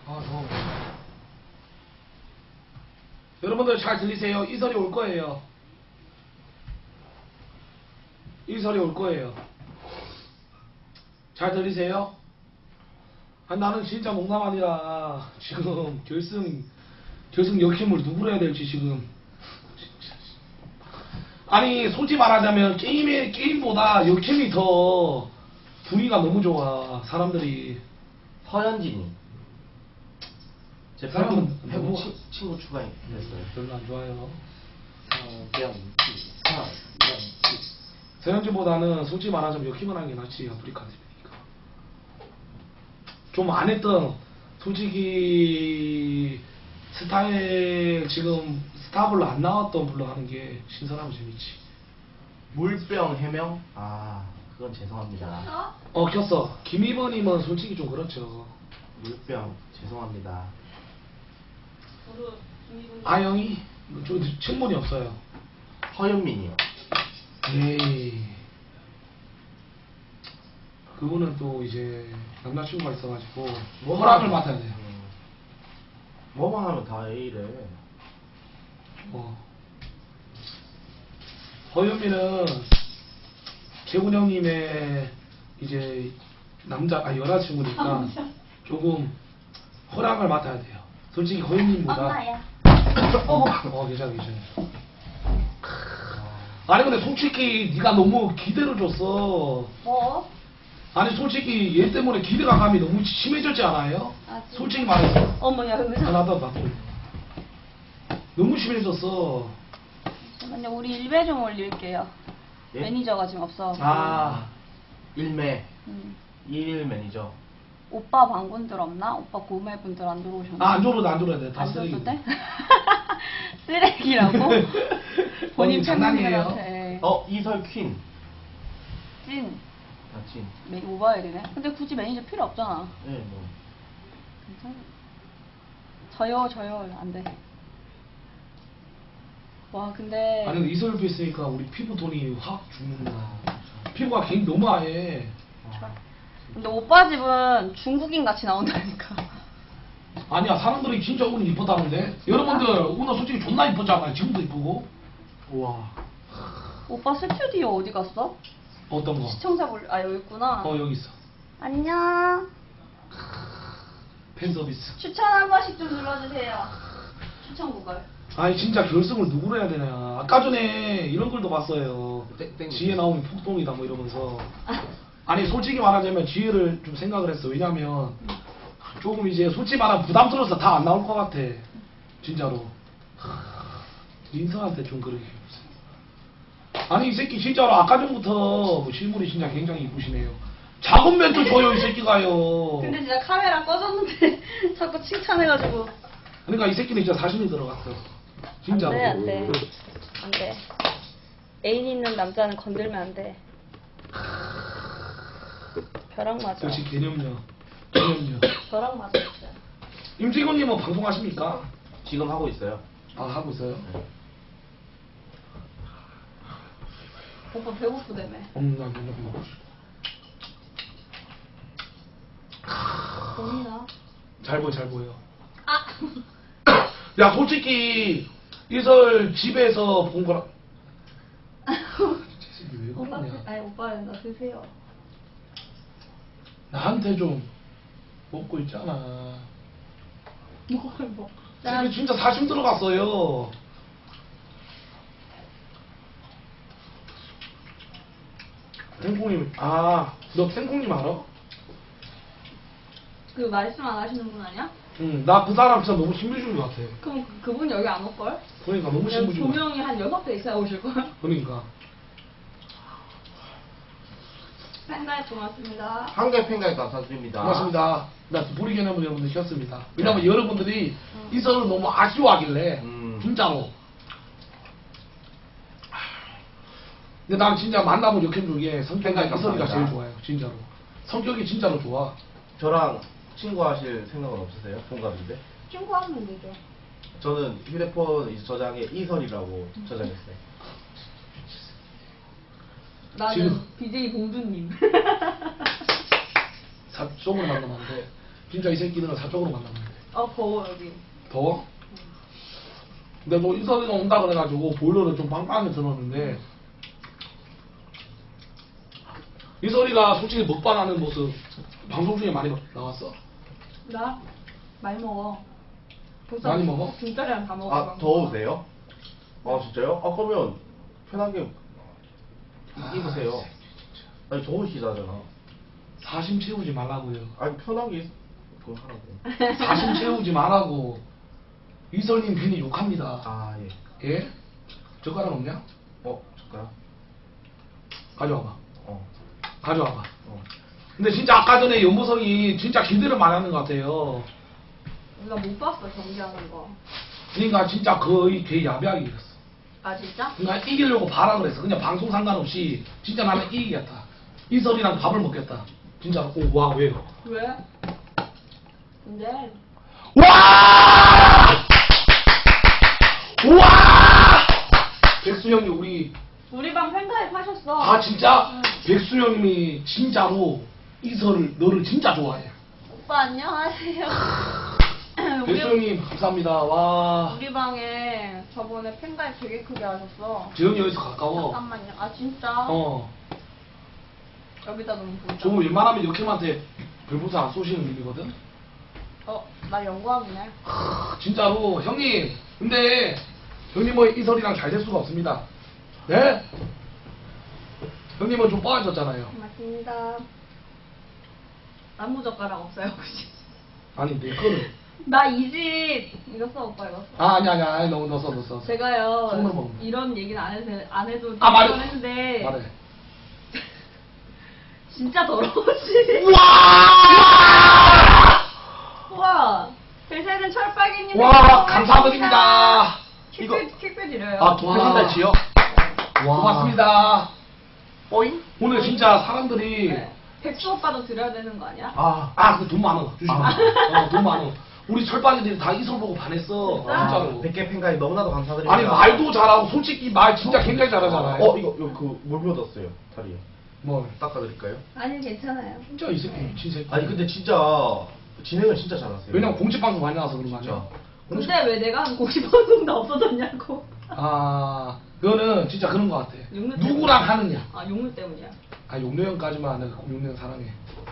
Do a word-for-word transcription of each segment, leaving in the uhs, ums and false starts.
아, 저. 여러분들 잘 들리세요? 이설이 올 거예요. 이설이 올 거예요. 잘 들리세요? 아, 나는 진짜 농담 아니라 지금 결승 결승 역행을 누구로 해야 될지 지금. 아니 솔직히 말하자면 게임의 게임보다 역행이 더 분위기가 너무 좋아. 사람들이. 서현진이 제 사람은 페북 페북 너무- 친- 친구 추가했어요. 별로 안 좋아요. 서현지 서현지 서현진보다는 솔직히 말하자면 역행을 하는 게 낫지. 아프리카 티비니까 좀 안 했던 솔직히 스타에 지금 스타블로 안 나왔던 불러 하는 게 신선하고 재밌지. 물병 해명? 아 그건 죄송합니다. 어 켰어. 김희번님은 솔직히 좀 그렇죠. 물병 죄송합니다. 저도 김이분. 아영이 저 친분이 없어요. 허윤민이요. 에이 그분은 또 이제 남자친구가 있어가지고 허락을 맡아야 돼요. 음. 뭐만 하면 다 A래. 어. 허윤미는 재훈 형님의 이제 남자 아 여자친구니까 조금 허락을 맡아야 돼요. 솔직히 허윤님보다. 엄마야. 어, 어 괜찮아 괜찮아. 아니 근데 솔직히 네가 너무 기대를 줬어. 뭐? 아니 솔직히 얘 때문에 기대가 감이 너무 심해졌지 않아요? 아, 진짜? 솔직히 말해서. 어머, 야, 아, 의사. 나도 나도. 너무 심해졌어. 잠깐만요, 우리 일배 좀 올릴게요. 예? 매니저가 지금 없어. 아 일매 음. 일일 매니저. 오빠 방분들 없나? 오빠 고매분들 안 들어오셨나? 아, 안 줘도 안 줘야 돼. 다 안 쓰레기. 줘도 돼? 쓰레기라고? 본인 장난이에요. 팬분들한테. 어 이설 퀸. 찐. 아 진. 매, 오바해야 되네. 근데 굳이 매니저 필요 없잖아. 예 네, 뭐. 괜찮아. 저요, 저요. 안 돼. 와, 근데. 아니 근데 이설표 있으니까 우리 피부톤이 확 죽는다. 피부가 굉장히 너무 하얘. 근데 오빠 집은 중국인 같이 나온다니까. 아니야 사람들이 진짜 오늘 이쁘다는데. 여러분들 오늘 솔직히 존나 이쁘잖아요. 지금도 이쁘고. 우와. 오빠 스튜디오 어디 갔어? 어떤 거? 시청자 볼, 아, 여기 있구나. 어 여기 있어. 안녕. 팬 서비스. 추천 한 번씩 좀 눌러주세요. 추천 구글. 아니 진짜 결승을 누구로 해야 되냐. 아까 전에 이런 글도 봤어요. 땡- 땡- 지혜 나오면 폭동이다 뭐 이러면서. 아니 솔직히 말하자면 지혜를 좀 생각을 했어. 왜냐면 조금 이제 솔직히 말하면 부담스러워서 다 안 나올 것 같아. 진짜로. 민서한테 좀 그러게. 아니 이 새끼 진짜로 아까 전부터 뭐 실물이 진짜 굉장히 이쁘시네요. 작은 멘트 줘요 이 새끼가요. 근데 진짜 카메라 꺼졌는데 자꾸 칭찬해가지고. 그러니까 이 새끼는 진짜 사심이 들어갔어. 진짜로. 안 돼, 안 돼. 안 돼. 애인 있는 남자는 건들면 안 돼. 벼락 맞아. 역시 개념녀. 개념녀. 벼락 맞아, 진짜. 임직원님은 방송하십니까? 지금 하고 있어요. 아 하고 있어요? 네. 오빠 배고프다며. 음, 나 맨날 먹고 싶어. 보이나? 잘 보여, 잘 보여. 아! 야, 솔직히 이설 집에서 본 거라. 제 새끼 왜 오빠, 그러냐? 드- 아니, 오빠 나 드세요. 나한테 좀 먹고 있잖아. 뭘 먹? 새끼 진짜 사심 들어갔어요. 탱콩님, 아, 너 탱콩님 알아? 그 말씀 안 하시는 분 아니야? 응, 나 그 사람 진짜 너무 신부주의 같아. 그럼 그- 그분 여기 안 올걸? 그러니까 너무 여기 신부주의. 조명이 한 여섯 대 있어야 오실걸? 그러니까. 팬가입 고맙습니다. 한 개 팬가입 감사드립니다. 고맙습니다. 나 보리 개념을 여러분들 켰습니다. 왜냐면 네. 여러분들이 이설을 너무 아쉬워하길래 음. 진짜로. 근데 난 진짜 만나본 역행 중에 성격이 생각이 이설이가 제일 감사합니다. 좋아요. 진짜로. 성격이 진짜로 좋아. 저랑 친구하실 생각은 없으세요? 동갑인데? 친구하면 되죠. 저는 휴대폰 이제 저장에 이설이라고 저장했어요. 나는 지금- 비제이 봉두님. 사적으로 만나면 안 돼. 진짜 이 새끼들은 사적으로 만나면 안 돼. 어 더워 여기. 더워? 근데 뭐 이설이가 온다 그래가지고 보일러를 좀 빵빵하게 들었는데 이설이가 솔직히 먹방하는 모습 방송 중에 많이 나왔어? 나 많이 먹어. 벌써 많이 먹어? 김짜리랑 다 먹어. 아 더우세요? 아 진짜요? 아 그러면 편하게 입으세요. 아니 더우시다잖아. 사심 채우지 말라고요. 아니 편하게 그거 하라고. 사심 채우지 말라고. 이설님 괜히 욕합니다. 아 예. 예? 젓가락 없냐? 어 젓가락. 가져와봐. 어. 가져와봐. 어. 근데 진짜 아까 전에 연보성이 진짜 기대를 많이 하는 것 같아요. 나 못 봤어 경기하는 거. 그러니까 진짜 거의 개 야비하게 이겼어. 아 진짜? 그러니까 이기려고 바라 그랬어. 그냥 방송 상관없이 진짜 나는 이기겠다. 이설이랑 밥을 먹겠다. 진짜. 오, 와, 왜요? 왜? 근데 와! 와! 백수 형이 우리 우리 방 팬가입 하셨어. 아 진짜 응. 백수 형님이 진짜로 이설을 너를 진짜 좋아해. 오빠 안녕하세요. 백수 우리, 형님 감사합니다. 와. 우리 방에 저번에 팬가입 되게 크게 하셨어. 재현이 여기서 가까워. 잠깐만요. 아 진짜? 어. 여기다 너무 보자. 저거 웬만하면 역캠한테 별풍선 안 쏘시는 분이거든. 어, 나 영광이네. 하, 진짜로 형님. 근데 형님은 이설이랑 잘 될 수가 없습니다. 네? 형님은 좀 뻐아졌잖아요. 고맙습니다. 나무 젓가락 없어요 혹시? 아니 내 거는. 나 이 집 이거 써 오빠 이거 써. 아 아니 아니 아니 너무 넣었어 넣었어. 제가요 손으로 먹는 거. 이런 얘기는 안 해도 안 해도 아, 말해. 했는데 말해. 진짜 더러우시. 와! 우와 대세는 철박이님. 와 감사드립니다. 이거 킥배 드려요. 아 도와주신다지요? 와. 고맙습니다. 뽀잉? 오늘 진짜 사람들이 네. 백수 오빠도 드려야 되는 거 아니야? 아. 아 그 돈 많어 주지 마. 아. 어, 돈 많어. 우리 철빵이들이 다 이설 보고 반했어. 진짜? 진짜로. 백 개 팬가입 너무나도 감사드립니다. 아니 말도 잘하고 솔직히 말 진짜 굉장히 잘하잖아요. 어 이거 이거 그물 묻었어요 다리에. 뭘? 닦아드릴까요? 아니 괜찮아요. 진짜 이 새끼 미친 새끼. 아니 근데 진짜 진행을 진짜 잘하세요. 왜냐면 공식 방송 많이 나와서 그런 거 진짜. 아니야? 근데 왜 내가 한 고시 방송도 없어졌냐고. 아 그거는 진짜 그런 거 같아. 욕는 누구랑 때문에. 하느냐. 아 용물 때문이야. 아 용래형까지만 내가 용래형 사랑해.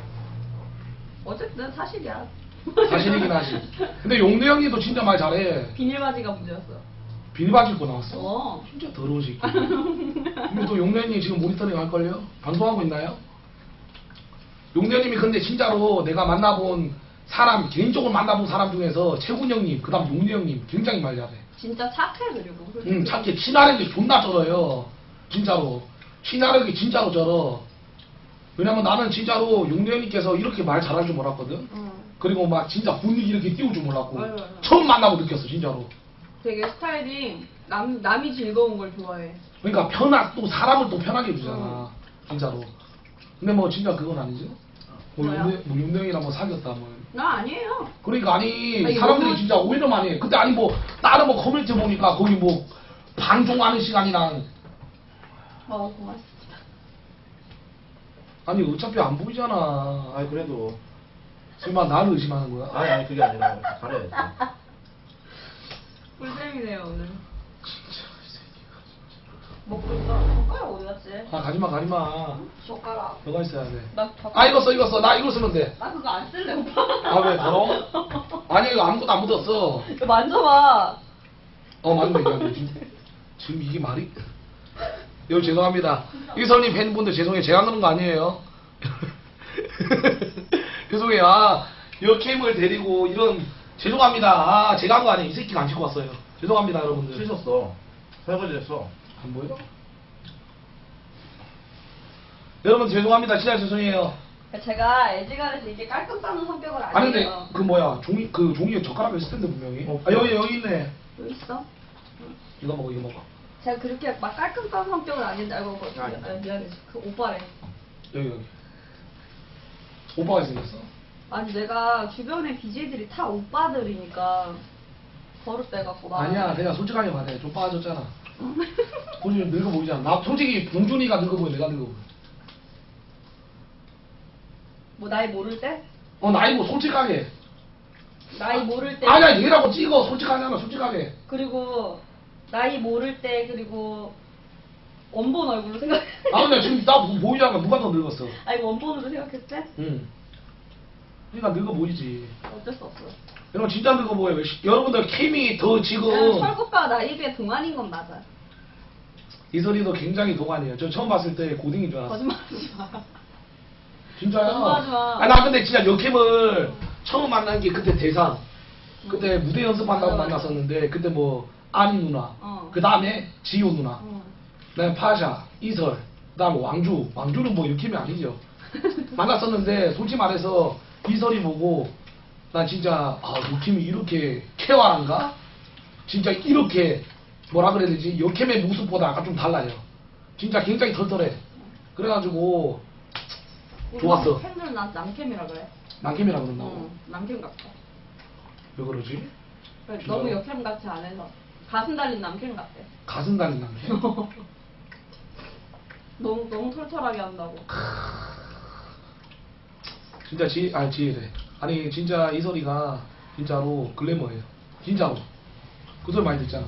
어쨌든 사실이야. 사실이긴 하지. 근데 용래형이도 진짜 말 잘해. 비닐바지가 문제였어. 비닐바지 입고 나왔어. 어. 진짜 더러운 새끼. 근데 또 용래형이 지금 모니터링 할걸요? 방송하고 있나요? 용래형님이 근데 진짜로 내가 만나본 사람, 개인적으로 만나본 사람 중에서 최군 형님, 그 다음 용래형님 굉장히 말 잘해. 진짜 착해 그리고. 솔직히. 응, 착해. 친화력이 존나 쩔어요. 진짜로. 친화력이 진짜로 쩔어. 왜냐면 나는 진짜로 용래형님께서 이렇게 말 잘할 줄 몰랐거든? 응. 그리고 막 진짜 분위기 이렇게 띄울 줄 몰랐고. 맞아, 맞아. 처음 만나고 느꼈어, 진짜로. 되게 스타일이 남 남이 즐거운 걸 좋아해. 그러니까 편하, 또 사람을 또 편하게 해주잖아. 응. 진짜로. 근데 뭐 진짜 그건 아니지? 뭐 뭐야? 용래, 뭐 용래형이랑 뭐 사귀었다, 뭐. 나 아니에요. 그러니까 아니, 아니, 사람들이 너무- 진짜 오해를 많이 해. 그때 아니 뭐 다른 뭐 커뮤니티 보니까 거기 뭐 방송하는 시간이랑 어 고맙습니다. 아니 어차피 안 보이잖아. 아니 그래도. 설마 나를 의심하는 거야? 아니 아니 그게 아니라 이렇게 가려야지. 꿀잼이네요 오늘. 먹고 있어. 젓가락 어디 갔지? 아 가지마 가지마. 젓가락. 너가 있어야 돼. 나 젓가락. 아 이거 써 이거 써. 나 이거 쓰면 돼. 나 그거 안 쓸래 오빠. 아 왜 더러워? 아니 이거 아무것도 안 묻었어. 이거 만져봐. 어 맞네 이거 지금, 지금 이게 말이? 여러분 죄송합니다. 이설님 팬분들 죄송해요. 제가 그런 거 아니에요. 죄송해요. 아 여캠을 데리고 이런 죄송합니다. 아 제가 한 거 아니에요. 이 새끼가 안 씻고 왔어요. 죄송합니다 여러분들. 씻었어. 설거지 됐어. 안 보여? 여러분 죄송합니다. 진짜 죄송해요. 제가 애지간해서 이게 깔끔 싸는 성격을 아니에요. 아니 근데 그 뭐야 종이 그 종이에 젓가락이 있을 텐데 분명히. 어, 아 여기 여기 있네. 여기 있어? 이거 먹어 이거 먹어. 제가 그렇게 막 깔끔 싸는 성격은 아닌데 알고 뭐, 아니. 아, 미안해. 그 오빠래. 여기 여기. 오빠가 생겼어. 아니 내가 주변에 비제이들이 다 오빠들이니까 버릇돼갖고 막. 아니야 내가 솔직하게 말해. 좀 빠졌잖아. 솔직히 늙어 보이잖아. 나 솔직히 봉준이가 늙어 보여. 내가 늙어 보여. 뭐 나이 모를 때? 어 나이 뭐 솔직하게. 나이 모를 때 아니야 얘라고 찍어 솔직하잖아 솔직하게. 그리고 나이 모를 때 그리고 원본 얼굴로 생각. 아 근데 지금 나 보- 보이잖아. 누가 더 늙었어? 아니 원본으로 생각했을 때 응. 그러니까 늙어 보이지. 어쩔 수 없어. 여러분 진짜 늙어 보여요. 시- 여러분들 케미 더 지금 철구빠 나이 비해 동안인 건 맞아. 이설이도 굉장히 동안이에요. 저 처음 봤을 때 고딩인 줄 알았어. 거짓말하지 마. 진짜야. 거짓말하지 마. 아, 나 근데 진짜 역캠을 처음 만난 게 그때 대상. 그때 무대 연습한다고 맞아, 맞아. 만났었는데 그때 뭐 아니 누나, 어. 그 다음에 지효 누나, 어. 그다음에 파샤, 이설, 그다음에 왕주. 왕주는 뭐 역캠이 아니죠. 만났었는데 솔직히 말해서 이설이 보고 난 진짜 아 역캠이 이렇게 쾌활한가? 진짜 이렇게 뭐라 그래야 되지? 역캠의 모습보다 약간 좀 달라요. 진짜 굉장히 털털해. 그래가지고 좋았어. 팬들은 난 남캠이라 그래. 남캠이라 그런다고. 응, 남캠 같아. 왜 그러지? 그래, 진짜로? 너무 역캠 같이 안 해서 가슴 달린 남캠 같대. 가슴 달린 남캠. 너무 너무 털털하게 한다고. 진짜 지, 아니 지혜래. 아니 진짜 이설이가 진짜로 글래머예요. 진짜로. 그 소리 많이 듣잖아.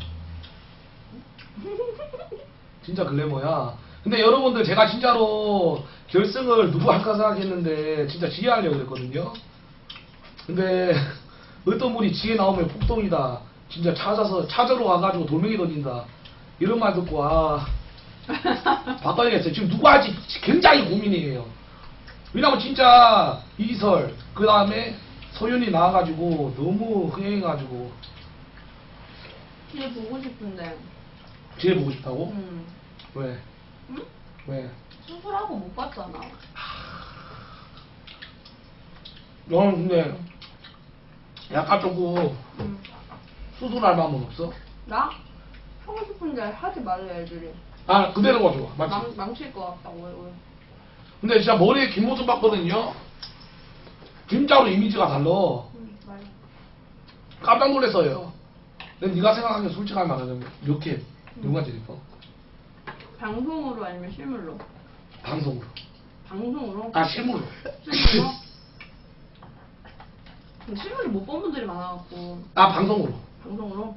진짜 글래머야. 근데 여러분들 제가 진짜로 결승을 누구 할까 생각했는데 진짜 지혜 하려고 그랬거든요. 근데 어떤 분이 지혜 나오면 폭동이다. 진짜 찾아서 찾으러 와가지고 돌멩이 던진다. 이런 말 듣고 아 바꿔야겠어요. 지금 누구 할지 굉장히 고민이에요. 왜냐면 진짜 이설 그 다음에 서윤이 나와가지고 너무 흥행해가지고 걔 보고 싶은데. 지혜 보고 싶다고? 응. 왜? 응? 왜? 수술하고 못 봤잖아. 너는 근데 약간 조금 응. 수술할 마음은 없어? 나? 하고 싶은데 하지 말래 애들이. 아 그대로가 좋아 맞지? 망, 망칠 것 같다고 왜, 왜. 근데 진짜 머리에 긴 모습 봤거든요. 진짜로 이미지가 달라. 응, 말해. 깜짝 놀랐어요. 근데 네가 생각하기에 솔직하게 말하자면 이렇게 누가 제일 예뻐? 방송으로 아니면 실물로? 방송으로. 방송으로? 아 실물로. 실물로? 근데 실물을 못 본 분들이 많아갖고 아 방송으로. 방송으로?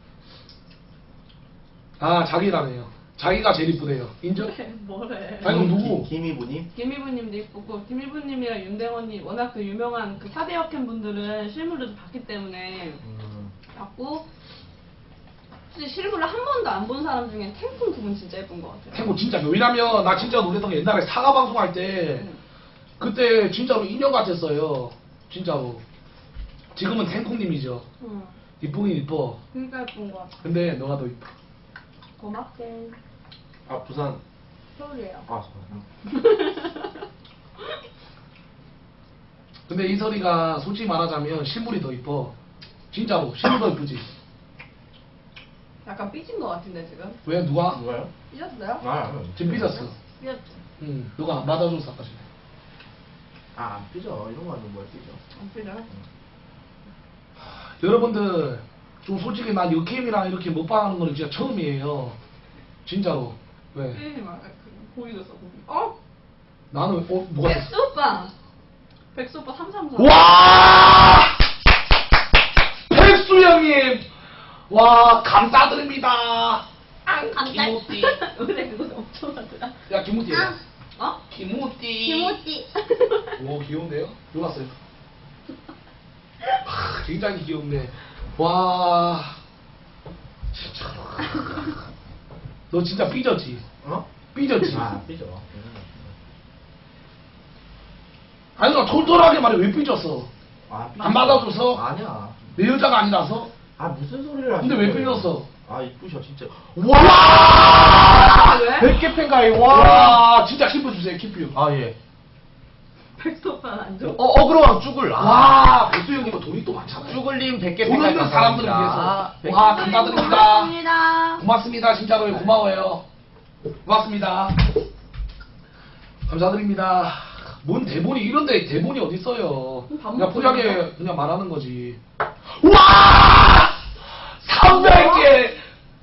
아 자기라네요. 자기가 제일 이쁘대요. 인정? 뭐래? 아니 그럼 누구? 김이부님? 김일부님도 이쁘고 김일부님이랑 윤대원님 워낙 그 유명한 그 사대 역캠 분들은 실물을 봤기 때문에 음. 봤고 솔직히 실물을 한 번도 안 본 사람 중엔 탱콩 두 분 진짜 예쁜 것 같아요. 탱고 진짜 왜냐면 나 진짜 놀랬던 게 옛날에 사과 방송할 때 응. 그때 진짜로 인형 같았어요. 진짜로. 지금은 탱콩님이죠. 응. 이쁘긴 이뻐. 그러니까 예쁜 것 같아. 근데 너가 더 이뻐. 고맙게. 아 부산. 서울이에요. 아 서울. 근데 이설이가 솔직히 말하자면 실물이 더 이뻐. 진짜로 실물 더 이쁘지. 약간 삐진 것 같은데 지금? 왜 누가? 누가요? 삐졌어요? 아, 아 지금 삐졌어. 삐졌지. 응. 누가 맞아줘서 아까 전에. 아, 안 삐져. 이런 거 하면 뭐야 삐져. 안 삐져요? 여러분들 좀 솔직히 난 역캠이랑 이렇게 먹방하는 거는 진짜 처음이에요. 진짜로. 왜? 삐지 마. 고기 줬어 고기. 어? 나는 어 뭐가 됐어? 백수 오빠. 백수 오빠 삼삼사. 와! 백수 형님! 와, 감사드립니다. 안 김우띠. 근데 그거 엄청 하더라. 야, 김우띠. 어? 김우띠. 김우띠. 오, 귀여운데요? 누구 왔어요? 아, 굉장히 귀엽네. 와. 진짜. 너 진짜 삐졌지? 어? 삐졌지? 아, 삐져. 아니, 나 털털하게 말해. 왜 삐졌어? 아, 삐져. 안 받아줘서? 아니야. 내 여자가 아니라서? 아, 무슨 소리를 근데 하시는 왜 거예요? 삐졌어? 아, 이쁘셔, 진짜. 와! 왜? 백 개 팬가이, 와! 진짜 키프 주세요, 키프. 아, 예. 백수 오빠는 안 줘? 어, 어그로왕 쭈글. 아. 와, 백수 형님은 돈이 또 많잖아요. 쭈글님 백 개 돈 없는 사람들을 위해서. 와, 감사드립니다. 고맙습니다. 고맙습니다. 진짜로 고마워요. 고맙습니다. 감사드립니다. 뭔 대본이 이런데 대본이 어디 있어요? 밥 그냥 먹고 포장해 있나? 그냥 말하는 거지. 와! 삼백 개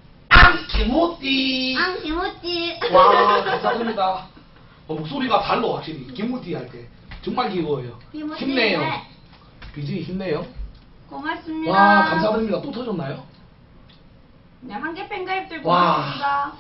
앙티모띠. 앙 김우띠. 와, 감사드립니다. 어, 목소리가 달라 확실히. 김무띠 할 때 정말 귀여워요. 힘내요. 비지 힘내요. 고맙습니다. 와, 감사드립니다. 또 터졌나요? 그냥 한개 팬가입들 와. 고맙습니다.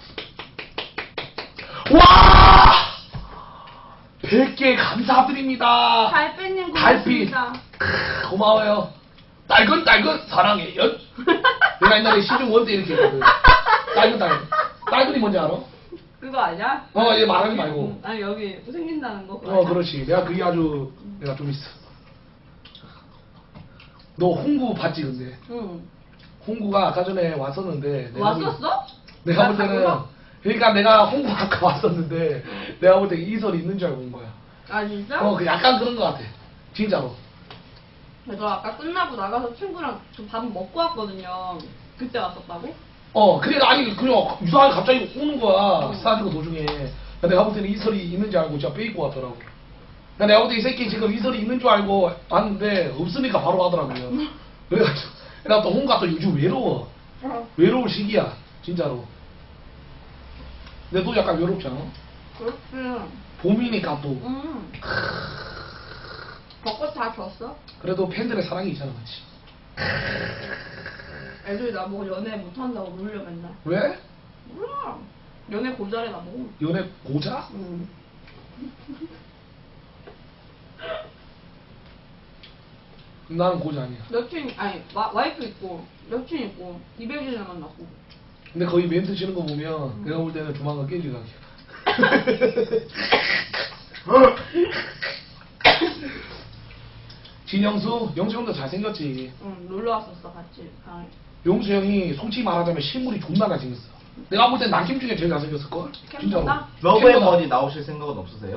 와! 백 개 감사드립니다. 달빛님 달빛. 고맙습니다. 크, 고마워요. 딸근, 딸근, 사랑해, 연. 내가 옛날에 시중 원 때 이렇게 했거든. 딸근, 딸근. 딸근이 뭔지 알아? 그거 아니야? 어, 얘 말하지 말고. 응, 아니 여기 생긴다는 거. 그거 어, 아니야? 그렇지. 내가 그게 아주, 내가 좀 있어. 너 홍구 봤지, 근데? 응. 홍구가 아까 전에 왔었는데. 내가 볼- 왔었어? 내가 볼 나 때는, 가구나? 그러니까 내가 홍구 아까 왔었는데, 내가 볼 때 이설이 있는 줄 알고 온 거야. 아 진짜? 어, 그 약간 그런 것 같아. 진짜로. 저 아까 끝나고 나가서 친구랑 좀 밥 먹고 왔거든요. 그때 왔었다고? 어, 그래, 아니, 그냥 이상하게 갑자기 오는 거야. 응. 스타디오 도중에. 내가 볼 때는 이설이 있는 줄 알고 진짜 빼입고 왔더라고. 그러니까 내가 볼 때 이 새끼 지금 이설이 있는 줄 알고 왔는데, 없으니까 바로 하더라고요. 그래가지고, 내가 또 홍가 또 요즘 외로워. 어. 외로울 시기야, 진짜로. 근데 너 약간 외롭지 않아? 그렇지. 봄이니까 또. 응. 벚꽃 다 졌어? 그래도 팬들의 사랑이 있잖아, 그치? 애들이 나보고 연애 못한다고 놀려 맨날. 왜? 몰라. 연애 고자래 나보고. 연애 고자? 응. 나는 고자 아니야. 여친, 아니, 와, 와이프 있고, 여친 있고, 이백 일을 만났고. 근데 거의 멘트 치는 거 보면 내가 볼 때는 조만간 깨질 각이야. 진영수, 영수 형도 잘생겼지. 응, 놀러 왔었어, 같이. 아, 영수 형이 솔직히 말하자면 실물이 존나 잘생겼어. 내가 볼 땐 남김 중에 제일 잘생겼을걸? 진짜로. 캠보다? 러브앤머니 나오실 생각은 없으세요?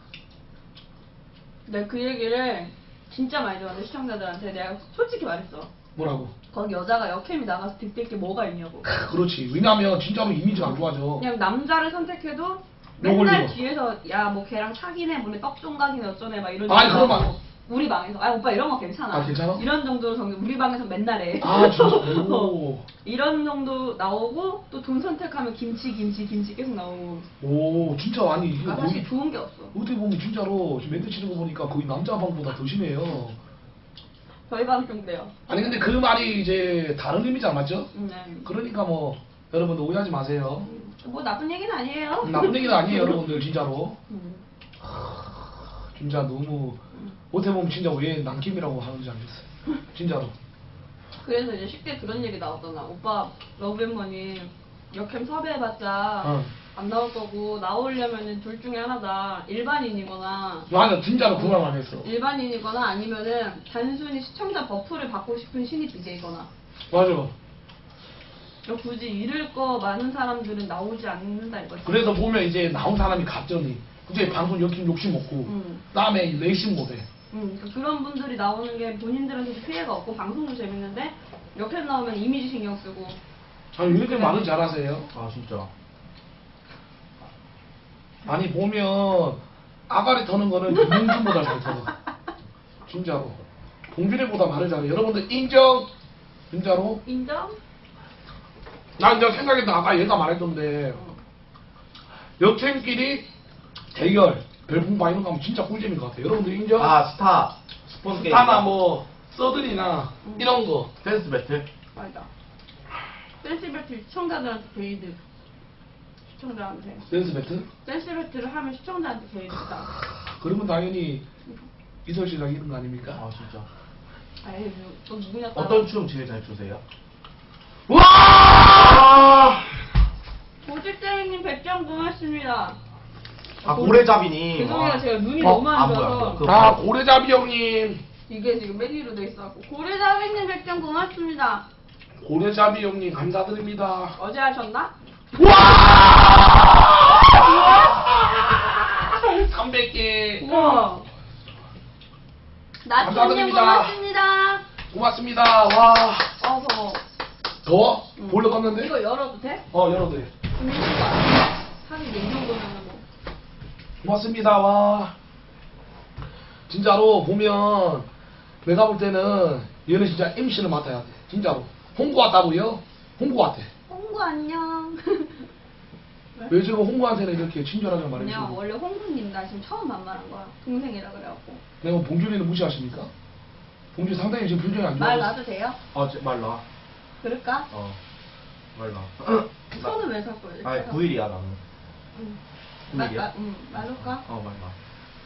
내가 그 얘기를 진짜 많이 들었는데, 시청자들한테 내가 솔직히 말했어. 뭐라고? 거기 여자가 역캠이 나가서 득될 게 뭐가 있냐고. 그렇지. 왜냐면 진짜로 이미지가 안 좋아져. 그냥 남자를 선택해도 욕 맨날 올리고. 뒤에서 야 뭐 걔랑 사귀네 뭐네 떡종각이네 어쩌네 막 이런 아니, 얘기 그런 하고 말- 우리 방에서 아 오빠 이런 거 괜찮아. 아, 괜찮아? 이런 정도로 정도 우리 방에서 맨날 해. 아, 진짜? 오. 이런 정도 나오고 또 돈 선택하면 김치 김치 김치 계속 나오고. 오, 진짜 아니 이거 아, 사실 거의 좋은 게 없어. 어떻게 보면 진짜로 지금 멘트 치는 거 보니까 거의 남자 방보다 더 심해요. 저희 방 정도요. 아니 근데 그 말이 이제 다른 의미잖아, 맞죠? 음, 네. 그러니까 뭐 여러분들 오해하지 마세요. 음, 뭐 나쁜 얘기는 아니에요. 나쁜 얘기는 아니에요, 여러분들 진짜로. 음. 진짜 너무 어떻게 보면 진짜 왜 남김이라고 하는지 알겠어요. 진짜로. 그래서 이제 쉽게 그런 얘기 나왔잖아. 오빠 러브앤머니 역캠 섭외해봤자 어. 안 나올 거고 나오려면은 둘 중에 하나다. 일반인이거나 나는 진짜로 그 말 안 했어. 일반인이거나 아니면은 단순히 시청자 버프를 받고 싶은 신입 비제이거나. 맞아. 굳이 잃을 거 많은 사람들은 나오지 않는다 이거지. 그래서 보면 이제 나온 사람이 갑자기 이제 방송 욕심 욕심 먹고 음. 다음에 레이싱 못해. 음, 그러니까 그런 분들이 나오는 게 본인들한테도 피해가 없고 방송도 재밌는데 역캠 나오면 이미지 신경 쓰고. 아니 왜 이렇게 말을 잘하세요? 아 진짜. 아니 보면 아가리 터는 거는 김봉준보다 잘 터져. 진짜로. 봉준이보다 말을 잘해. 여러분들 인정. 진짜로. 인정? 난 이제 생각했던 아까 얘가 말했던데 역캠끼리 대결 별풍 바 이런 거 하면 진짜 꿀잼인 것 같아요. 여러분들 인정? 아 스타 스폰 게임. 스타나 뭐 서든이나 음. 이런 거. 댄스 배틀. 맞아. 댄스 배틀 시청자들한테 게이드. 시청자한테. 댄스 배틀? 댄스 배틀을 하면 시청자한테 게이드다. 그러면 당연히 이설 씨랑 이런 거 아닙니까? 아 진짜. 아이, 또 누구냐 따라. 어떤 춤 제일 잘 추세요? 와! 고집쟁이님 백 점 고맙습니다. 아 고래잡이님. 죄송해요, 아. 제가 눈이 어? 너무 안 안 보여, 좋아서. 안 보여. 그거 아 봐요. 고래잡이 형님. 이게 지금 메뉴로 돼 있어갖고. 고래잡이님 백 점 고맙습니다. 고래잡이 형님 감사드립니다. 어제 하셨나? 와! 삼백 개. 우와. 나초님 감사드립니다. 고맙습니다. 고맙습니다. 와. 어, 더워. 더워? 응. 볼러 껐는데? 이거 열어도 돼? 어, 열어도 돼. 한이 냉정도면은 뭐. 고맙습니다. 와. 진짜로 보면 내가 볼 때는 얘는 진짜 엠씨를 맡아야 돼. 진짜로. 홍구 왔다고요? 홍구 왔대. 홍구 안녕. 왜 지금 홍구한테는 이렇게 친절하게 그냥 말해주고 원래 홍구님 나 지금 처음 만나는 거야. 동생이라 그래갖고. 내가 봉준이는 무시하십니까? 봉주 상당히 지금 표정이 안 좋아. 말 놔도 돼요? 어, 저- 말 놔. 그럴까? 어, 말 놔. 손은 왜 자꾸 이렇게 아니, 하고. 구 일이야, 나는. 응. 구 말, 일이야? 말, 응, 말 놓을까? 어, 말 놔.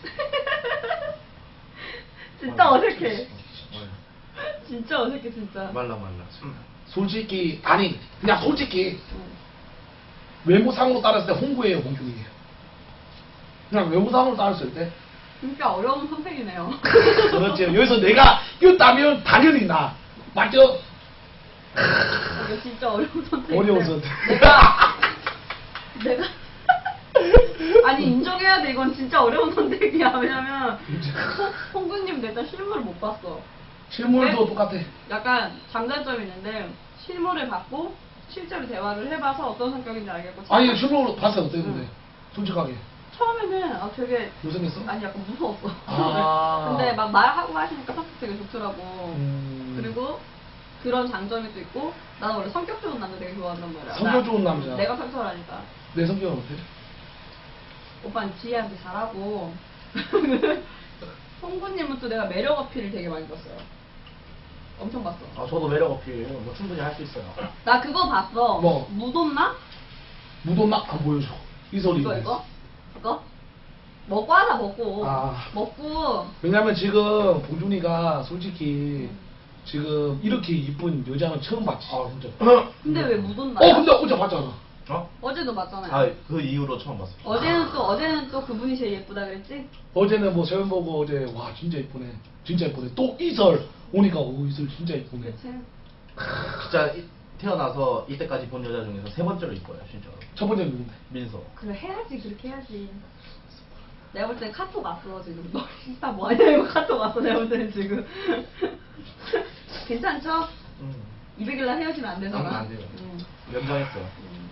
진짜 말 놔. 어색해. 말 놔. 진짜 어색해, 진짜. 말라, 말라. 솔직히 아니 그냥 솔직히 응. 외모상으로 따랐을 때 홍구예요, 봉준이. 그냥 외모상으로 따랐을 때. 진짜 어려운 선택이네요. 그렇지. 여기서 내가 이겼다면 당연히 나. 맞죠? 이거 진짜 어려운 선택. 어려운 선택. 내가 내가 아니 인정해야 돼. 이건 진짜 어려운 선택이야. 왜냐면 홍구님 일단 실물을 못 봤어. 실물도 네? 똑같아. 약간 장단점이 있는데 실물을 받고 실제로 대화를 해봐서 어떤 성격인지 알겠고. 아니 진짜 실물로 봤어요. 어땠는데? 응. 솔직하게. 처음에는 아 되게 못생겼어? 아니 약간 무서웠어. 아. 근데 막 말하고 하시니까 성격 되게 좋더라고. 음. 그리고 그런 장점이 또 있고 나는 원래 성격 좋은 남자 되게 좋아한단 말이야. 성격 나- 좋은 남자. 내가 상처라니까. 내 성격은 어때? 오빠는 지혜한테 잘하고 홍구님은 또 내가 매력 어필을 되게 많이 봤어요. 엄청 봤어. 아, 저도 매력 어필 뭐 충분히 할 수 있어요. 나 그거 봤어. 뭐? 무돈나? 무돈나? 안 보여줘. 이소리. 이거 이거? 이거? 먹고 하자 먹고. 아. 먹고. 왜냐면 지금 봉준이가 솔직히 지금 이렇게 이쁜 여자는 처음 봤지. 아, 진짜. 근데 왜 무돈나? 어 근데 어제 봤잖아. 어? 어제도 봤잖아요. 아, 그 이후로 처음 봤어. 어제는 또 어제는 또 그분이 제일 예쁘다 그랬지? 어제는 뭐 세연 보고 어제 와 진짜 이쁘네. 진짜 이쁘네. 또 이설 오니까 오 이설 진짜 이쁘네. 그치? 진짜 이- 태어나서 이때까지 본 여자 중에서 세 번째로 이뻐요, 진짜로. 첫 번째 누군데? 민서. 그래 해야지 그렇게 해야지. 내가 볼 땐 카톡 왔어 지금. 너 인스타 뭐하냐 이거 카톡 왔어 내가 볼 때는 지금. 괜찮죠? 응. 이백 일 날 헤어지면 안 되잖아. 응, 안 돼요. 응. 연장했어요. 응.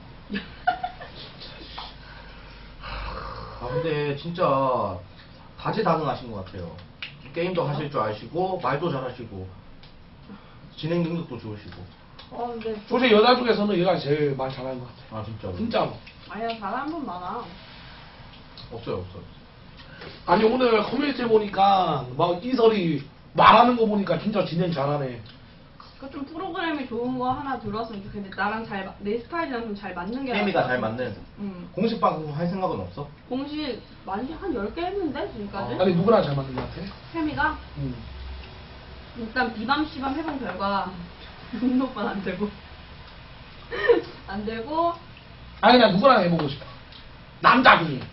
아, 근데 진짜 다재다능하신 것 같아요. 게임도 하실 줄 아시고, 말도 잘하시고, 진행 능력도 좋으시고. 어 근데 솔직히 여자 중에서는 얘가 제일 말 잘하는 것 같아. 아, 진짜로. 진짜로. 아니야 잘하는 분 많아. 없어요, 없어요. 아니 오늘 커뮤니티 보니까 막 이설이 말하는 거 보니까 진짜 진행 잘하네. 그 좀 프로그램이 좋은 거 하나 들어왔으면 좋겠는데 나랑 잘 마- 내 스타일이랑 좀 잘 맞는 게. 케미가 나을 잘 것 같아. 맞는. 응. 공식 방송 할 생각은 없어? 공식 많이 한 열 개 했는데 지금까지. 아니 누구랑 잘 맞는 것 같아? 케미가 응. 일단 비밤 시밤 해본 결과 윤 오빠는 안 되고 안 되고. 아니 나 누구랑 해보고 싶어. 남자 중에.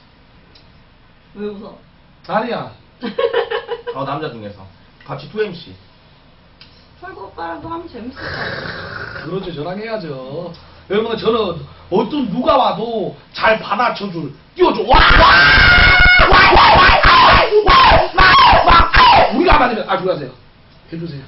왜 웃어? 아니야. 어, 남자 중에서. 같이 투 엠씨. 철구 오빠랑도 하면 재밌을 것 같아. 그렇죠. 저랑 해야죠. 여러분 저는 어떤 누가 와도 잘 받아쳐줄 띄워줘. 와! 와! 와! 와! 와! 와! 와! 와! 와! 우리가 안 하면 아 좋아하세요. 해주세요.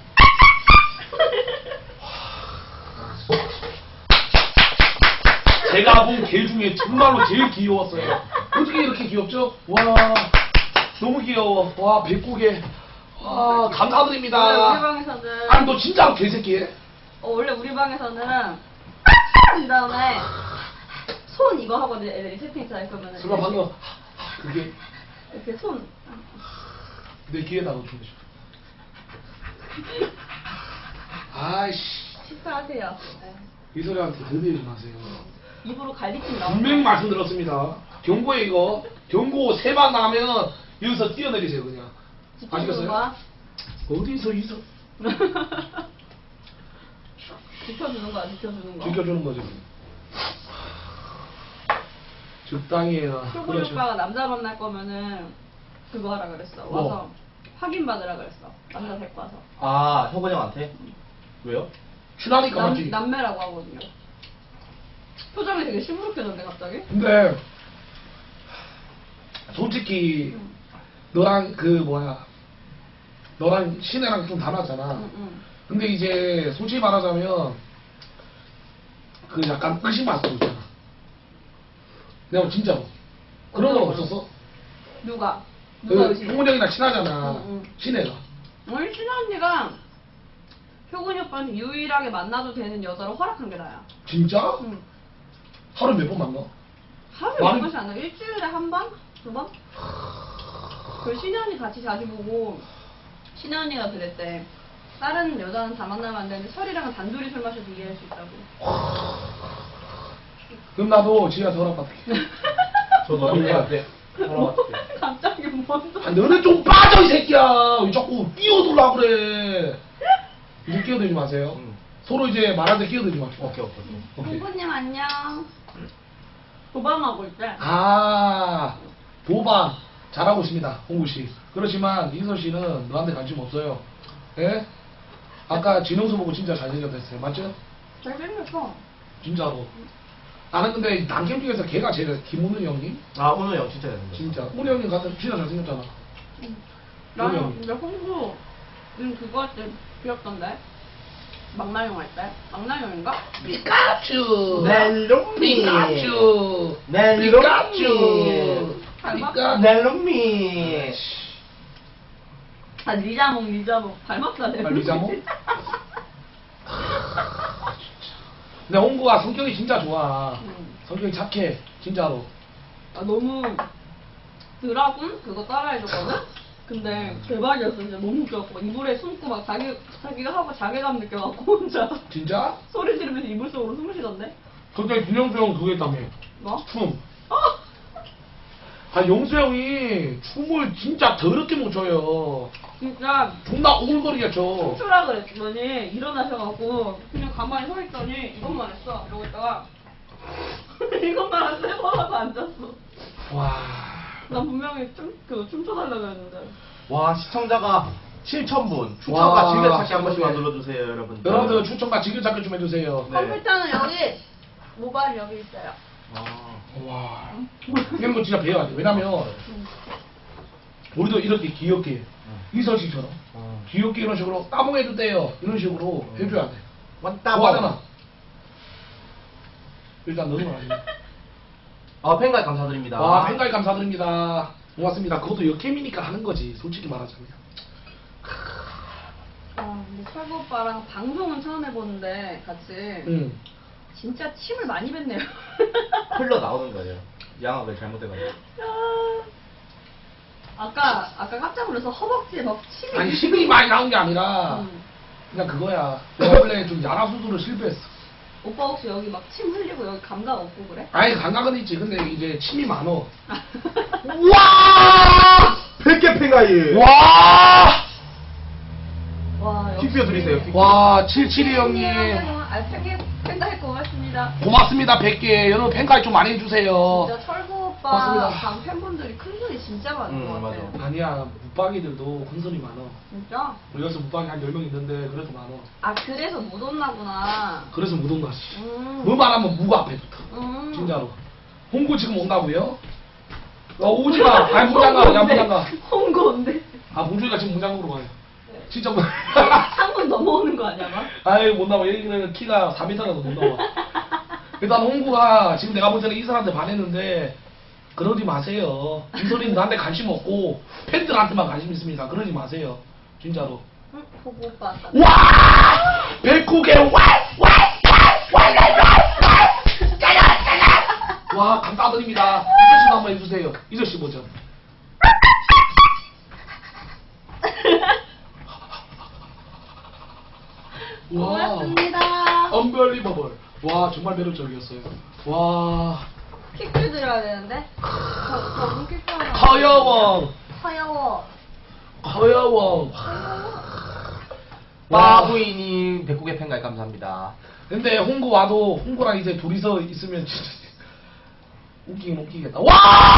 제가 본 개 중에 정말로 제일 귀여웠어요. 어떻게 이렇게 귀엽죠? 와 너무 귀여워. 와 백국에 와 원래 감사드립니다. 우리 방에서는 아니 너 진짜로 개새끼? 어, 원래 우리 방에서는 그 다음에 손 이거 하거든. 애들이 채팅 잘 그러면 설마 방금 그게 이렇게 손 내 귀에다 넣어주고 싶어. 아이씨 식사하세요. 네. 이소리한테 드디어 좀 하세요. 입으로 갈비찜 나오는 분명히 말씀드렸습니다. 경고에 이거 경고 세 방 나가면 여기서 뛰어내리세요 그냥. 지켜주는 거야? 어디서 이소 지켜주는 거야. 지켜주는 거. 지켜주는 거죠. 적당히 해라. 초콜 그렇죠. 오빠가 남자 만날 거면은 그거 하라 그랬어. 뭐? 와서 확인 받으라 그랬어. 남자 데리고 와서. 아, 혁은 형한테? 왜요? 친하니까 남, 맞지. 남매라고 하거든요. 표정이 되게 시무룩해졌네 갑자기. 근데 솔직히 응. 너랑 그 뭐야 너랑 신혜랑 좀 달랐잖아. 응, 응. 근데 이제 솔직히 말하자면 그 약간 의심받고 있잖아. 내가 진짜로 그런 건 어떤 거요? 없었어? 누가? 누가 그 의심? 형훈 형이랑 친하잖아. 응, 응. 신혜가. 우리 신아 언니가 효근이 오빠한테 유일하게 만나도 되는 여자로 허락한 게 나야. 진짜? 응. 하루 몇 번 만나? 하루에 많이- 몇 번씩 안 나. 일주일에 한 번? 두 번? 그 신현이 같이 자주 보고 신혜 언니가 그랬대. 다른 여자는 다 만나면 안 되는데 설이랑은 단둘이 술 마셔도 이해할 수 있다고. 그럼 나도 지혜한테 허락받을게. 저도 언니한테. 허락받을게요. 갑자기 뭔 아, 너는 좀 빠져, 이 새끼야. 왜 자꾸 끼어들라 그래. 이제 끼어들지 마세요. 음. 서로 이제 말할 때 끼어들지 마시고. 오케이, 오케이. 오케이. 홍구님 안녕. 도방하고 있대. 아, 도방. 잘하고 있습니다, 홍구 씨. 그렇지만, 이설 씨는 너한테 관심 없어요. 예? 아까 진영수 보고 진짜 잘생겼다 했어요. 맞죠? 잘생겼어. 진짜로. 나는 근데 남캠 중에서 걔가 제일 김은우 형님? 아, 오늘 형 진짜 잘생겼어. 진짜. 은우 형님 같은 진짜 잘생겼잖아. 나는 그러면- 근데 홍구 음 그거 할 때 귀엽던데. 망나뇽 할 때. 망나뇽인가? 피카츄! 넬로미! 피카츄! 넬로미! 피카츄! 피카... 넬로미! 아 리자몽 리자몽 닮았다 내. 아, 리자몽? 근데 홍구가 성격이 진짜 좋아. 음. 성격이 착해. 진짜로. 아 너무 드라군 그거 따라해줬거든. 근데 대박이었어. 진짜 너무 웃겨갖고 막 이불에 숨고 막 자기 자기가 하고 자괴감 느껴갖고 혼자 진짜? 소리 지르면서 이불 속으로 숨을 쉬던데. 그때 준영수 형 그거 했다며. 뭐? 춤. 아! 아, 영수 형이 춤을 진짜 더럽게 못 춰요. 진짜 존나 오글거리게 춰. 춤추라 그랬더니 일어나셔갖고 그냥 가만히 서 있더니 이것만 했어. 이러고 있다가 이것만 한 세 번 하고 앉았어. 와. 난 분명히 춤, 그 춤춰달라고 했는데. 와, 시청자가 칠천 분. 추천과 와, 즐겨찾기 한 번씩만 네. 눌러주세요, 여러분들. 여러분들 추천과 지글잡기 좀 해주세요. 네. 컴퓨터는 여기, 모바일 여기 있어요. 아, 와. 이런 거 진짜 배워야 돼. 왜냐면, 음. 우리도 이렇게 귀엽게, 이설씨처럼, 어. 귀엽게 이런 식으로 따봉해도 돼요. 이런 식으로 해줘야 돼. 왔다. 좋아하잖아. 일단 너는 아니야. 아, 팬가입 감사드립니다. 와, 팬가입 감사드립니다. 고맙습니다. 그것도 역캠이니까 하는 거지. 솔직히 말하자면. 아, 근데 철구 오빠랑 방송은 처음 해보는데, 같이. 응. 진짜 침을 많이 뱉네요. 흘러 나오는 거예요. 양압을 잘못해가지고. 아까, 아까 깜짝 놀라서 허벅지에 막 침이. 아니, 힘이 많이 나온 게 아니라, 음. 그냥 그거야. 내가 원래 좀 야라 수술을 실패했어. 오빠 혹시 여기 막 침 흘리고 여기 감각 없고 그래? 아니, 감각은 있지. 근데 이제 침이 많어. 와! 백 개 팬가입! 와! 와, 역시. 픽뷰 드리세요, 픽뷰. 와, 칠칠이 형님. 아, 팬게, 팬가입 고맙습니다. 고맙습니다. 백 개. 여러분 팬가입 좀 많이 해주세요. 진짜 철구 오빠 고맙습니다. 방 팬분들이 큰 소리 진짜 많은 음, 것 같아. 맞아. 아니야, 묵박이들도 큰소리 많어. 진짜? 우리 여기서 묵박이 한 열 명 있는데, 그래도 많어. 아, 그래서 못 온나구나. 그래서 못 온다, 씨. 음. 뭐만 하면 무 앞에 붙어. 음. 진짜로. 홍구 지금 온다고요? 어, 오지 마. 아니, 문장가, 야, 문장가. 홍고 온대. 아, 봉준이가 지금 문장으로 가요. 진짜 문 한 분 넘어오는 거 아니야, 막? 아이, 못 나와. 얘기는 키가 사 미터라도 못 나와. 일단 홍구가 지금 내가 볼 때는 이 사람한테 반했는데, 그러지 마세요. 이 소리는 나한테 관심 없고, 팬들한테만 관심 있습니다. 그러지 마세요. 진짜로. 응, 보고 오빠 왔다. 와! 백국의 왈! 왈! 왈! 왈! 왈! 왈! 짜라! 짜라! 와, 감사드립니다. 이절씨도 한번 해주세요. 이절씨 버전. 와, 고맙습니다. 언별리버블. 와, 정말 매력적이었어요. 와, 킥뷰 드려야 되는데? 저, 저분 킥뷰 하나. 허여왕. 허여워. 허여왕. 마부이님 백구 개 팬가입 감사합니다. 근데 홍구 와도 홍구랑 이제 둘이서 있으면 진짜 웃기긴 웃기겠다. 와!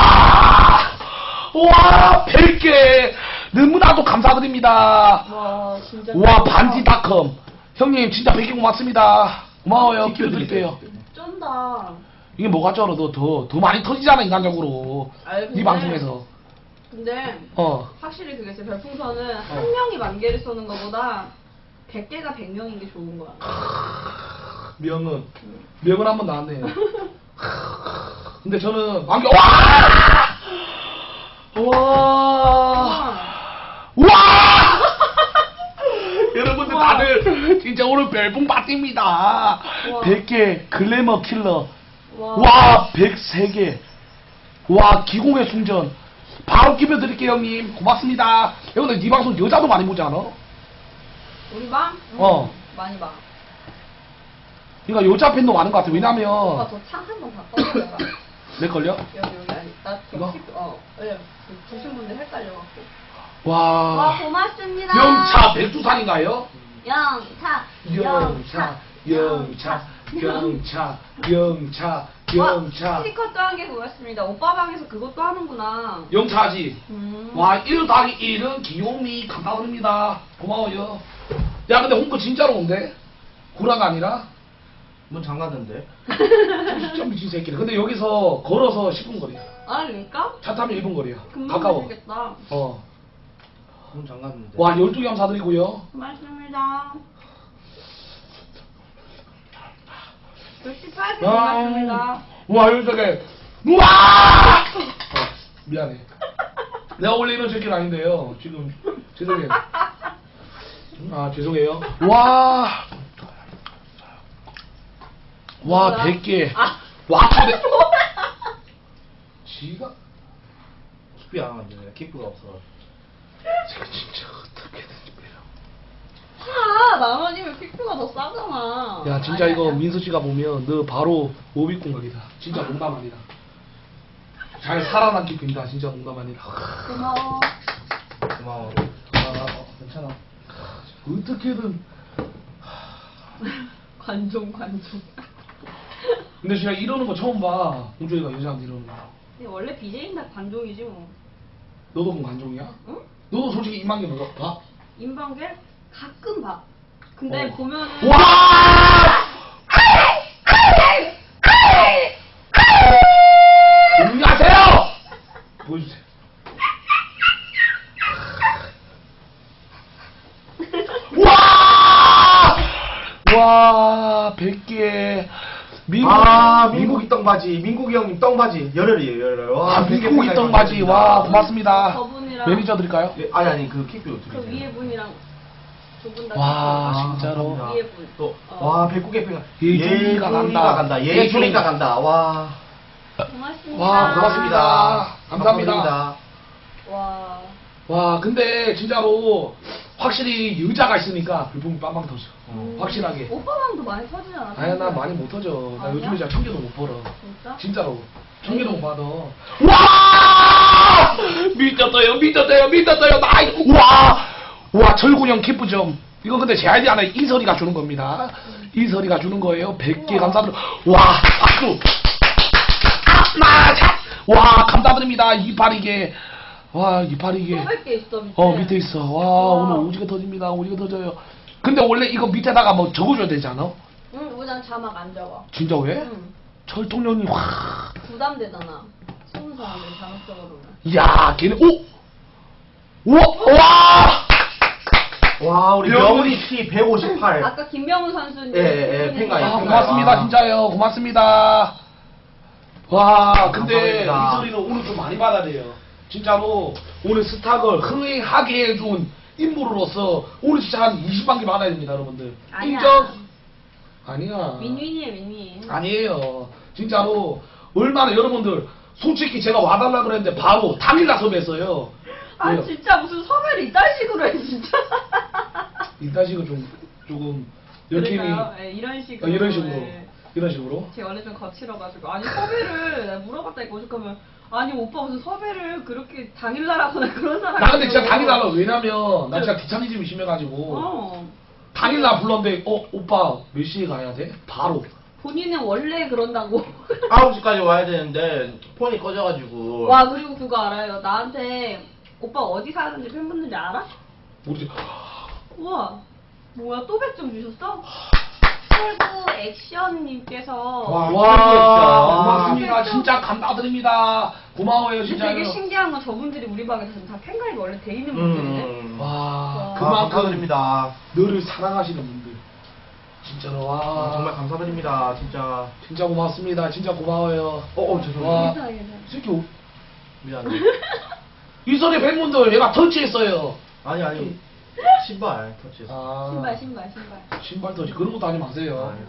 와, 백 개! 너무나도 감사드립니다. 와, 진짜. 와, 반지닷컴. 형님, 진짜 백 개 고맙습니다. 고마워요. 킥뷰 드릴게요. 쩐다. 이게 뭐가 쩔어? 너 더, 더 많이 터지잖아, 인간적으로. 아니, 근데- 네 방송에서. 근데 어. 확실히 그게 제 별풍선은 한 명이 만 개를 쏘는 것보다 백 개가 백 명인 게 좋은 거야. 명은. 명은 한 번 나왔네요. 근데 저는 만개, 와! 와! 와! 여러분들 와. 다들 진짜 오늘 별풍 받습니다. 와. 백 개 글래머 킬러. 와. 와, 백삼 개. 와, 기공의 충전. 바로 끼워드릴게요 형님. 고맙습니다. 형 근데 네 방송 여자도 많이 보지 않아? 우리 방? 응. 어. 많이 봐. 그러니까 여자 팬도 많은 것 같아. 오빠 왜냐면 저창 한번 바꿔줘봐. 내 걸려? 여기 여기 아니 나 이거? 좀 어. 예. 보신 분들 헷갈려갖고. 와. 와 고맙습니다. 영차 백두산인가요? 영차. 영차, 영차, 영차, 영차, 와, 영차. 스티커도 한 개 고맙습니다. 오빠 방에서 그것도 하는구나. 영차지. 음. 와, 일 더하기 일은 귀요미 감사드립니다. 고마워요. 야, 근데 홍보 진짜로 온대? 구라가 아니라? 문 잠갔는데. 진짜 미친 새끼네. 근데 여기서 걸어서 십 분 거리야. 아 그러니까? 차 타면 일 분 거리야. 금방 가까워. 가시겠다. 어. 문 잠갔는데. 와, 열두 개 감사드리고요. 고맙습니다. 열십팔 개 와, 고맙습니다. 와, 열두 개. 우와! 어, 미안해. 내가 원래 이런 새끼는 아닌데요. 지금, 죄송해요. 아, 죄송해요. 와. 와, 뭐야? 백 개. 아. 와, 근데. 지가? 수비 안 하면 돼. 키프가 없어. 제가 진짜 어떻게든 빼요. 아, 만 원이면 피크가 더 싸잖아. 야, 진짜 아니, 이거 아니야. 민수 씨가 보면 너 바로 오비콘 각이다. 진짜 농담 아니다. 잘 살아남기 빈다. 진짜 농담 아니다. 고마워. 고마워. 아, 괜찮아. 어떻게든. 관종 관종. 근데 진짜 이러는 거 처음 봐. 공주이가 여자한테 이러는 거. 근데 원래 비제이인데 관종이지 뭐. 너도 그럼 관종이야? 응? 너도 솔직히 이만개 먹어? 봐? 인방길 가끔 봐. 근데 어. 보면은 와! 안녕하세요! 보여주세요. 와! 와, 백 개. 민국, 아, 민국이 떡바지. 민국이 형님 떡바지. 열혈이에요, 열혈. 와, 아, 민국이 떡바지. 와, 고맙습니다. 저분이랑 매니저 드릴까요? 예, 아니, 아니, 그 키프 그 드리세요. 위에 분이랑 두 분 다. 와, 아, 진짜로. 감사합니다. 위에 분. 또, 어. 와, 백국의 팽 예준이가 간다. 간다. 예준이가 간다. 와. 고맙습니다. 와, 고맙습니다. 감사합니다. 감사합니다. 와. 와, 근데 진짜로 확실히 여자가 있으니까 불품이 빵빵 터져. 어. 확실하게. 오빠 방도 많이 터지지 않아? 아야, 나 많이 못 터져. 나 아니야? 요즘에 진짜 천 개도 못 벌어. 진짜? 진짜로. 천 개도 못 받아. 와! 미쳤어요, 미쳤어요, 미쳤어요. 나이, 와! 와, 철군형 키프점. 이거 근데 제 아이디 안에 이설이가 주는 겁니다. 이설이가 주는 거예요. 백 개 우와. 감사드려. 와, 박수! 아, 맞아! 와, 감사드립니다. 이파리게. 와, 이파리게. 또 백 개 있어 밑에. 어, 밑에 있어. 와, 와. 오늘 오지게 터집니다. 오지게 터져요. 근데 원래 이거 밑에다가 뭐 적어줘야 되지 않아? 응, 우장 자막 안 적어. 진짜 왜? 응. 철통년이 확. 부담되잖아. 스무 사람들 자막 적어놓으면. 야, 걔네, 오! 우와! 와! 와, 우리 명훈이 명훈이 키 백오십팔. 아까 김명훈 선수님. 예, 예, 예, 팬가이, 아, 팬가이. 고맙습니다, 와. 진짜요. 고맙습니다. 와, 근데 감사합니다. 이소리는 오늘 좀 많이 받아야 돼요. 진짜로 오늘 스탁을 흥행하게 해준 인물로서 오늘 진짜 한 이십만 개 받아야 됩니다, 여러분들. 아니야. 인정? 아니야. 윈윈이에요, 윈윈. 아니에요. 진짜로 얼마나 여러분들 솔직히 제가 와달라 그랬는데 바로 당일날 섭외했어요. 아, 왜요? 진짜 무슨 섭외를 이딴 식으로 해, 진짜. 이따 식은 좀 조금 느낌이 그러니까요? 예, 이런 식으로. 어, 이런 식으로 예. 이런 식으로. 제가 원래 좀 거칠어가지고. 아니, 섭외를 내가 물어봤다니까, 오죽하면. 아니, 오빠 무슨 섭외를 그렇게 당일날 하거나 그런 사람이 나 근데 진짜 아니고. 당일날 하려. 왜냐면 나 네. 진짜 귀차니즘이 심해가지고 어. 당일날 불렀는데 어 오빠 몇 시에 가야 돼? 바로. 본인은 원래 그런다고. 아홉 시까지 와야 되는데 폰이 꺼져가지고. 와, 그리고 그거 알아요? 나한테 오빠 어디 사는지 팬분들이 알아? 모르지. 우와, 뭐야, 또 백 점 주셨어? 철구 액션님께서. 와, 와, 고맙습니다. 아, 진짜 감사드립니다. 고마워요, 근데 진짜. 되게 신기한 건 저분들이 우리 방에 지금 다 팬가입이 원래 돼 있는 분들인데. 음. 와, 와. 아, 그만큼 감사드립니다. 너를 사랑하시는 분들. 진짜로 와. 아, 정말 감사드립니다. 진짜. 진짜 고맙습니다. 진짜 고마워요. 어, 어, 죄송해요. 와. 인사, 인사. 이 새끼 어- 미안해. 이설의 팬분들 얘가 터치했어요. 아니, 아니. 신발 터치했어. 아, 신발, 신발, 신발. 신발 터치 그런 것도 하지 마세요. 아유.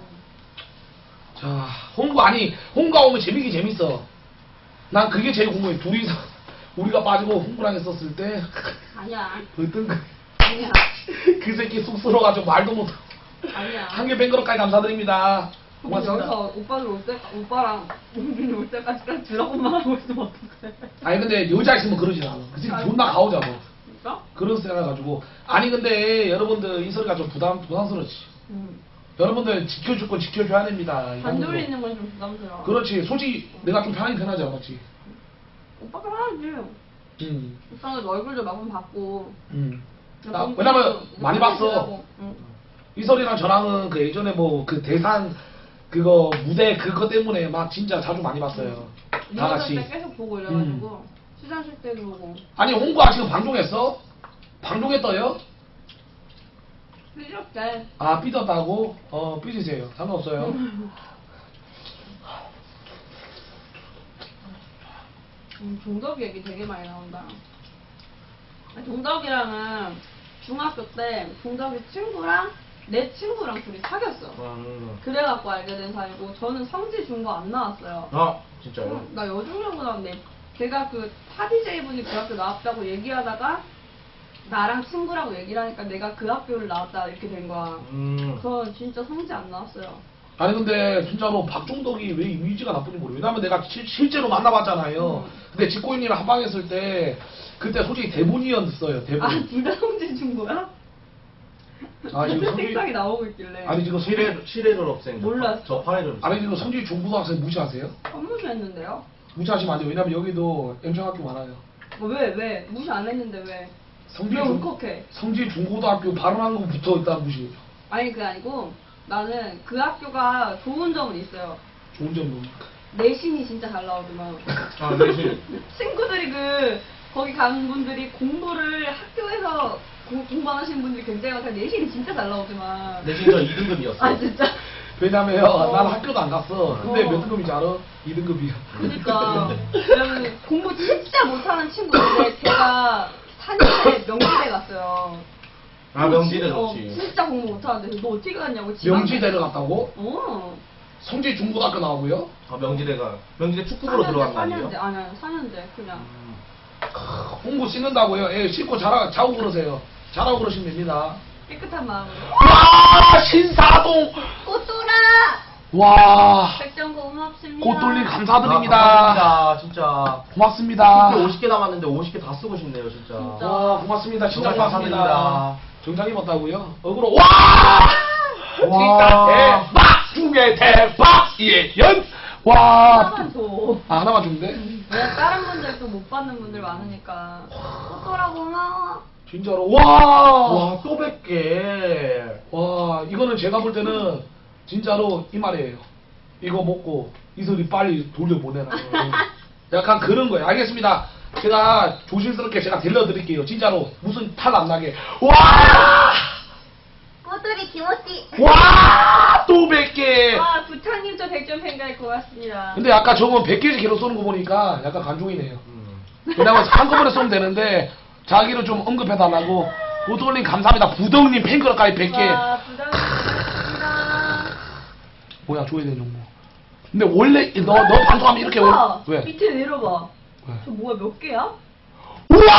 자, 홍구 아니 홍가 오면 재밌긴 재밌어. 난 그게 제일 궁금해. 둘이서 우리가 빠지고 홍구랑 했었을 때 아니야. 어떤 그, 아니야. 그 새끼 쑥스러워가지고 말도 못하고 아니야. 한개 뱅그럭까지 감사드립니다. 근데 고맙습니다. 여기서 오빠들 올 때, 오빠랑 용빈이 올 때까지 그냥 드라곤만 하고 있으면 어떡해. 아니 근데 여자 있으면 그러진 않아. 그 새끼 존나 가오자고. 진짜? 그런 생각해가지고 아니 근데 여러분들 이 소리가 좀 부담 부담스럽지. 응. 여러분들 지켜줄 건 지켜줘야 됩니다. 이 반 정도로. 돌리는 건 좀 부담스러워. 그렇지. 솔직히 내가 좀 편하긴 편하지 않았지. 오빠가 하지. 음. 오빠는 얼굴도 몇 번 봤고. 음. 나, 나 왜냐면 많이 봤어. 하고. 응. 이설이랑 저랑은 그 예전에 뭐 그 대산 그거 무대 그거 때문에 막 진짜 자주 많이 봤어요. 다 리허설 같이. 때 계속 보고 이래가지고 시상식 때도 보고. 아니 홍구아 지금 방송했어? 방송했어요? 삐졌대. 아 삐졌다고? 어 삐지세요. 상관없어요. 음, 종덕이 얘기 되게 많이 나온다. 종덕이랑은 중학교 때 종덕이 친구랑 내 친구랑 둘이 사귀었어. 음. 그래갖고 알게 된 사이고 저는 성지 중고 안 나왔어요. 아 진짜요? 응, 나 여중여고 나왔네. 제가 그 타디제이 분이 그 학교 나왔다고 얘기하다가 나랑 친구라고 얘기를 하니까 내가 그 학교를 나왔다 이렇게 된 거야. 음. 저 진짜 성지 안 나왔어요. 아니 근데 진짜로 박종덕이 왜 이미지가 나쁜지 모르겠어요. 왜냐면 내가 시- 실제로 만나봤잖아요. 음. 근데 직고인이랑 합방했을 때 그때 솔직히 대본이었어요. 대본. 아, 둘 다 성지 중고야? 아, 지금 같은 성지- 생각이 나오고 있길래. 아니 지금 시레 성지 시레를 없앤 몰랐어. 저 파이를 아니 지금 성지 중고등학생 무시하세요? 선무시 했는데요? 무시하시면 안 돼요. 왜냐면 여기도 연정학교 많아요. 뭐 왜, 왜? 무시 안 했는데 왜? 성지 왜 중 울컥해? 성지 중고등학교 발언한 거부터 일단 무시. 아니, 그게 아니고 나는 그 학교가 좋은 점은 있어요. 좋은 점 뭡니까? 내신이 진짜 잘 나오더만. 아 내신. 친구들이 그 거기 간 분들이 공부를 학교에서 공, 공부 안 하시는 분들이 굉장히 많다. 내신이 진짜 잘 나오더만. 내신 저 이 등급이었어. 아 진짜. 왜냐면 어. 나는 학교도 안 갔어. 근데 어. 몇 등급인지 알아? 이 등급이야. 그러니까 왜냐면 공부 진짜 못하는 친구인데 제가 사 년에 명지대 갔어요. 아 명지대 어, 좋지. 진짜 공부 못하는데 너 어떻게 갔냐고. 지방 명지대를 갔다고? 어. 성지 중고등학교 나오고요? 아 명지대가 명지대 축구부로 들어간 거 아니에요? 사 년제 아니 아니 사 년제 그냥. 음. 공부 씻는다고요? 예, 씻고 자라, 자고 그러세요. 자라고 그러시면 됩니다. 깨끗한 마음으로. 와, 신사동! 꽃돌아! 와, 백점 고맙습니다. 꽃돌림 아, 감사드립니다. 감사합니다. 진짜. 고맙습니다. 오십 개 남았는데 오십 개 다 쓰고 싶네요 진짜. 진짜. 와, 고맙습니다. 진짜 정말 고맙습니다. 감사드립니다. 정장 입었다고요? 억울로, 와! 와. 진짜 대박! 중에 대박! 예연! 와! 하나만 줘. 아, 하나만 주면 돼? 왜 다른 분들 또 못 받는 분들 많으니까. 꽃돌아 고마워. 진짜로, 와! 와, 또 백 개. 와, 이거는 제가 볼 때는 진짜로 이 말이에요. 이거 먹고 이슬이 빨리 돌려보내라. 약간 그런 거예요. 알겠습니다. 제가 조심스럽게 제가 들려드릴게요. 진짜로 무슨 탈 안 나게. 와! 꽃돌이 기모띠. 와! 또 백 개! 와, 부탕님 저 백점 팬가에 고맙습니다. 근데 아까 저건 백 개씩 계속 쏘는 거 보니까 약간 간종이네요. 음. 왜냐면 한꺼번에 쏘면 되는데 자기를 좀 언급해달라고. 오돌님 감사합니다. 부덕님 팬클럽까지 백 개. 와, 부탕님 고맙습니다. 뭐야, 줘야 되는 정보. 근데 원래 너, 너 방송하면 이렇게 올... 오빠, 왜? 밑에 내려봐. 왜? 저 뭐야, 몇 개야? 우와!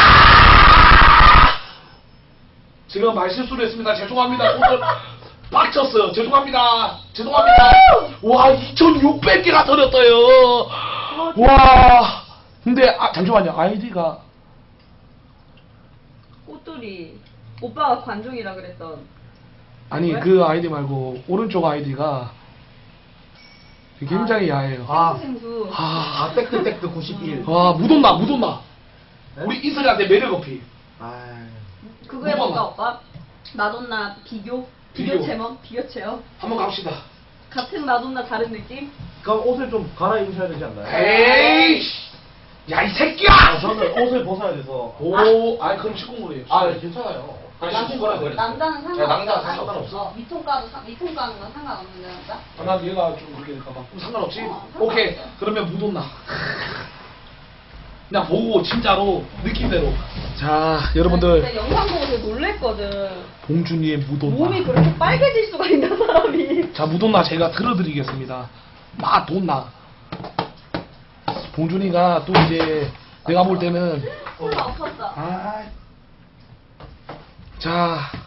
제가 말실수를 했습니다. 죄송합니다. 오늘 빡쳤어요. 죄송합니다. 죄송합니다. 와, 이천육백 개가 터졌어요. 와. 근데 아, 잠시만요. 아이디가 꽃돌이. 오빠가 관종이라 그랬던. 아니 왜? 그 아이디 말고 오른쪽 아이디가 굉장히 야해요. 아. 생수. 아, 아, 땡뜨 땡뜨 구십일. 와, 묻었나, 묻었나. 네? 우리 이슬이한테 매력 어필. 아. 그거 해볼까, 오빠가. 오빠? 마돈나 비교? 비교 비교. 체험? 비교 체험? 한번 갑시다. 같은 마돈나 다른 느낌? 그럼 옷을 좀 갈아입으셔야 되지 않나요? 에이, 야, 이 새끼야! 아, 저는 옷을 벗어야 돼서. 오, 아니 그럼 식구물이에요. 아, 네, 괜찮아요. 아니, 식구 걸어야 돼. 남자는 야, 상관없어. 남자 아니, 상관없어. 어, 위통가도 상- 위통가는 건 상관없는데 남자? 아, 난 얘가 좀 그렇게 될까봐. 그럼 상관없지? 어, 오케이. 상관없어. 그러면 무돈나. 그냥 보고 진짜로 느낌대로. 자, 여러분들 근데 영상 보고 되게 놀랬거든. 봉준이의 무돈나. 몸이 그렇게 빨개질 수가 있나 사람이. 자, 무돈나 제가 들어드리겠습니다. 마돈나. 봉준이가 또 이제 내가 볼 때는 손 아팠다. 아, 자